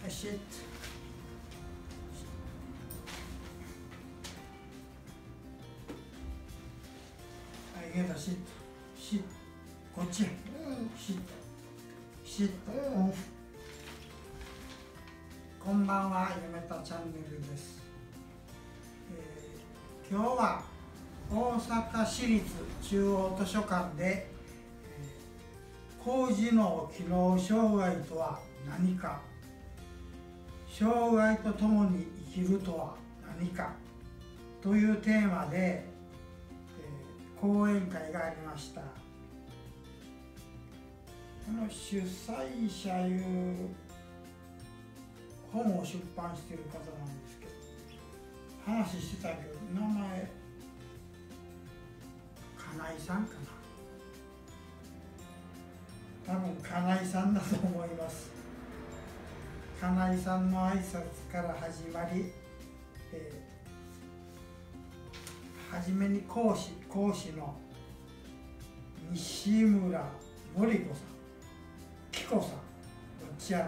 シット。はい、ゲータシット。シット。こっち。シット。シット。こんばんは、ゆめたチャンネルです。今日は大阪市立中央図書館で、高次脳機能障害とは何か、障害とともに生きるとは何かというテーマで、講演会がありました。この主催者いう本を出版している方なんですけど、話してたけど名前金井さんかな、多分金井さんだと思います。金井さんの挨拶から始まり、初めに講師の西村のり子さん、紀子さん、どっちやろ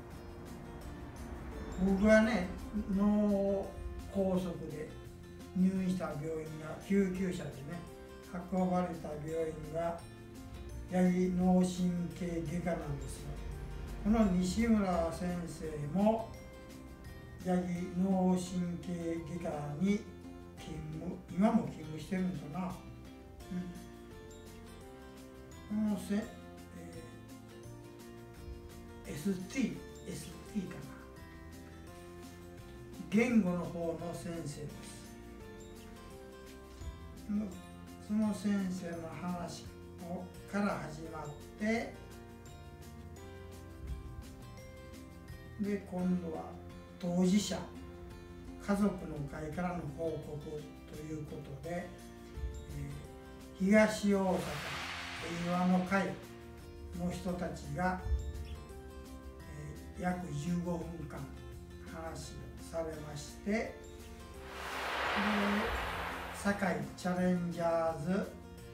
う。僕はね、脳梗塞で入院した病院が、救急車でね運ばれた病院が八木脳神経外科なんですよ。この西村先生も八木脳神経外科に今も勤務してるんかな。このST かな、言語の方の先生です。その先生の話から始まって、で今度は当事者家族の会からの報告ということで、東大阪平和の会の人たちが、約15分間話をされまして、で堺チャレンジャーズ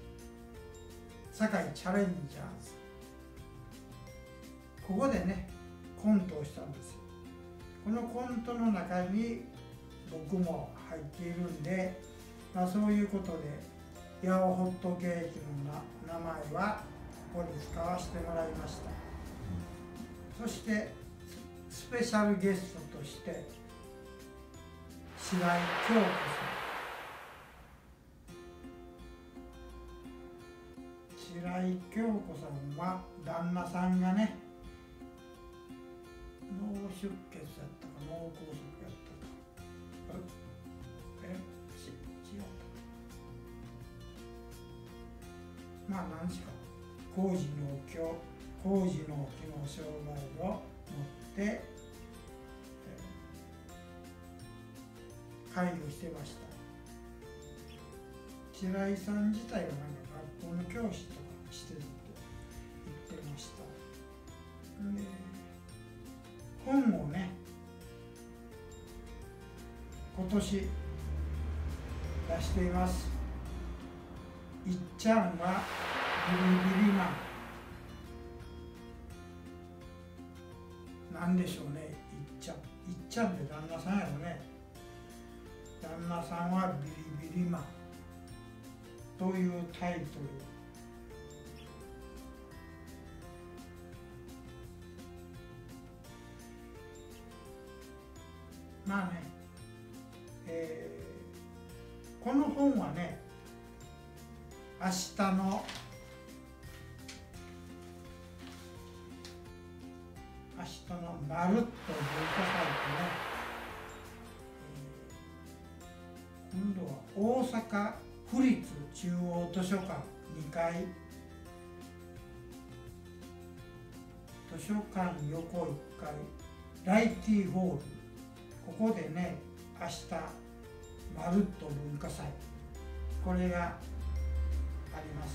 ここでねコントをしたんですよ。このコントの中に僕も入っているんで、そういうことでヤオホットケーキの名前はここに使わせてもらいました。そしてスペシャルゲストとして白井京子さん、白井京子さんは旦那さんがね脳出血やったか脳梗塞やったか、違ったか、何しか高次脳機能障害を持って介護してました。白井さん自体は学校の教師とかしてるって言ってました。で本をね今年出しています。いっちゃんはビリビリマン、なんでしょうね。いっちゃんって旦那さんやろね。旦那さんはビリビリマンというタイトル。この本はね、明日のまるっと文化祭とね、今度は大阪府立中央図書館2階図書館横1階ライティホール、ここでね明日まるっと文化祭、これがあります。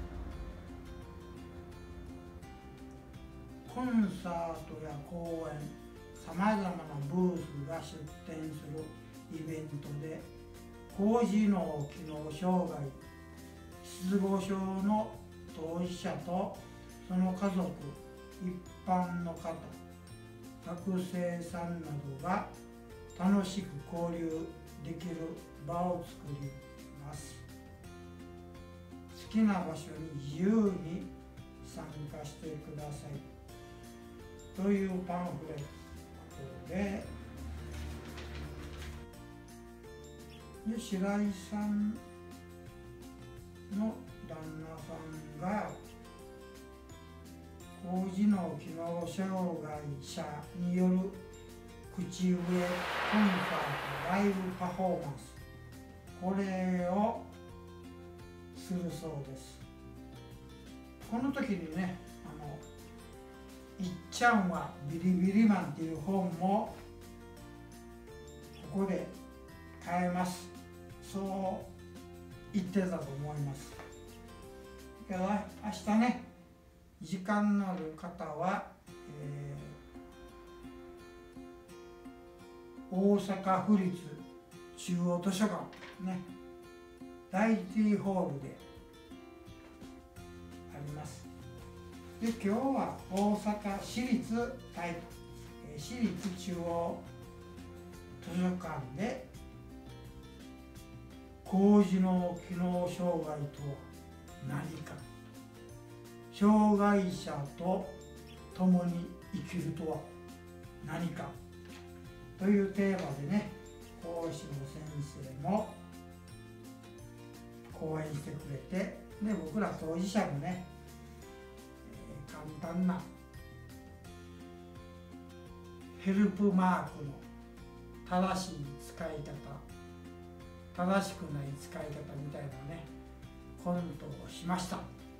コンサートや講演、さまざまなブースが出展するイベントで、高次脳機能障害失語症の当事者とその家族、一般の方、 学生さんなどが楽しく交流できる場を作ります。好きな場所に自由に参加してくださいというパンフレットで、白井さんの旦那さんが高次脳機能障害者による口笛コンサートライブパフォーマンス、これをするそうです。この時にね、いっちゃんはビリビリマンっていう本もここで買えます。そう言ってたと思います。だから明日ね、時間のある方は、大阪府立中央図書館ね、第一ホールであります。で、今日は大阪市立中央図書館で高次脳機能障害とは何か、障害者と共に生きるとは何かというテーマでね、講師の先生も講演してくれて、で僕ら当事者もね、簡単なヘルプマークの正しい使い方、正しくない使い方みたいなね、コントをしました。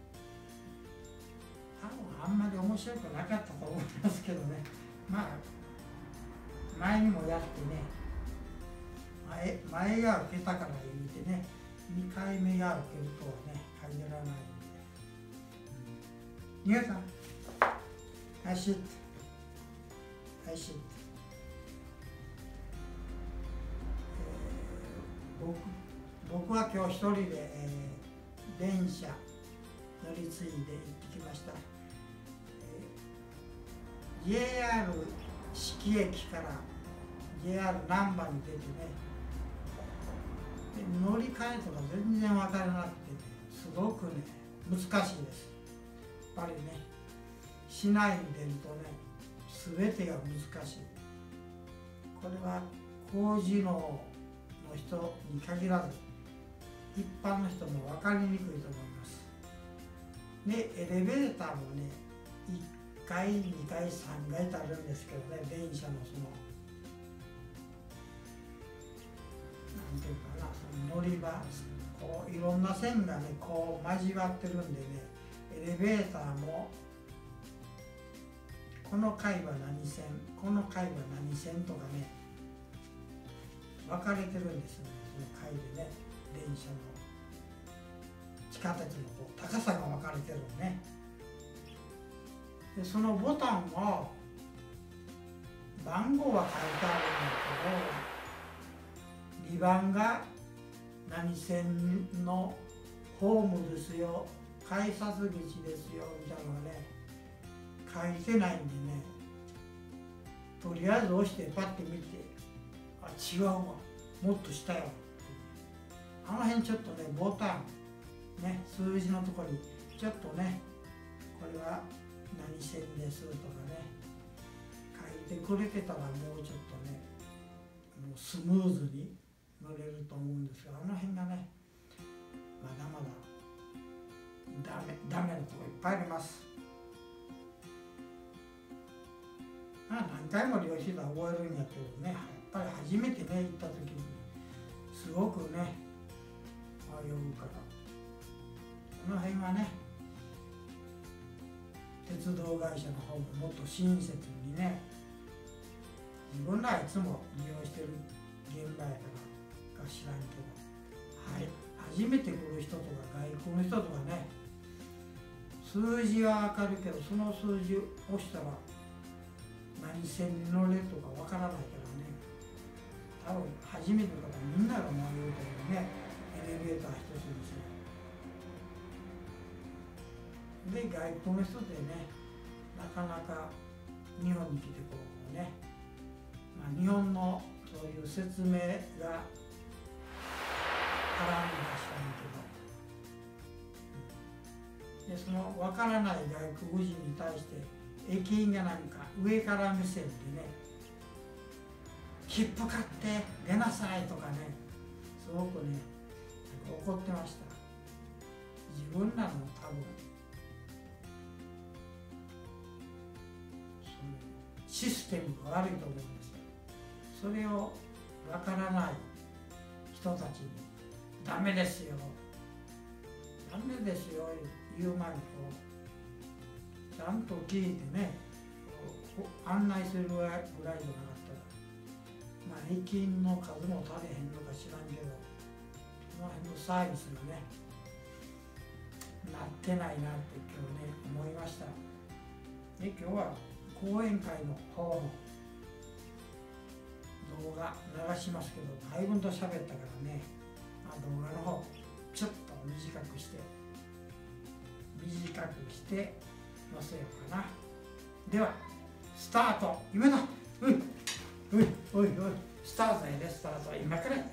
あんまり面白くなかったと思いますけどね、まあ前にもやってね、前が受けたから言うてね、2回目が受けるとはね限らないんで、皆さん、I should 僕は今日一人で、電車乗り継いで行ってきました。JR 志木駅から JR 難波に出てね、乗り換えとか全然分からなくてね、すごくね難しいです。やっぱりね、市内に出るとね全てが難しい。これは高次脳の人に限らず一般の人も分かりにくいと思います。で、エレベーターもね1階、2階、3階とあるんですけどね、電車のなんていうかな、その乗り場、こういろんな線がねこう交わってるんでね、エレベーターもこの階は何線、この階は何線とかね分かれてるんですよね。その階でね、電車の地下鉄のこう高さが分かれてるのね。でそのボタンを番号は書いてあるんだけど、2番が何線のホームですよ、改札口ですよみたいなのがね書いてないんでね、とりあえず押してパッて見て、あ、違うわ、もっと下よ、あの辺ちょっとねボタンね、数字のところにちょっとね、これは何線ですとかね書いてくれてたら、もうちょっとねもうスムーズに乗れると思うんですが、あの辺がねまだまだダメなところいっぱいあります。何回も利用してたら覚えるんやけどね、やっぱり初めてね行った時にすごくね迷うから、この辺はね鉄道会社の方ももっと親切にね、自分らはいつも利用してる現場やからか知らんけど、はい、初めて来る人とか外国の人とかね、数字は分かるけどその数字を押したら何線に乗れるとか分からないからね、多分初めての方みんなが迷うというね、エレベーター一つにしてで、外国の人でねなかなか日本に来てこうね、日本のそういう説明が足らんのかしらんけど、でその分からない外国人に対して駅員がなんか上から目線でね、切符買って出なさいとかね、すごくね怒ってました。自分らの多分システムが悪いと思うんですよ。それをわからない人たちに「ダメですよ」「ダメですよ」言う前にちゃんと聞いてね案内するぐらいじゃなかったら、駅員の数も足りへんのか知らんけど、その辺のサービスがねなってないなって今日ね思いました。で今日は講演会の方の動画流しますけど、だいぶと喋ったからね、動画の方ちょっと短くして載せようかな。ではスタート。今だ。おいスタートやで、スタート今からや。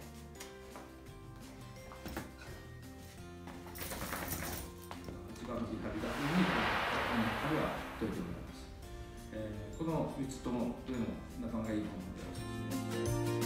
一番の旅が海旅はどうでございます。この3つともどれもなかなかいいもので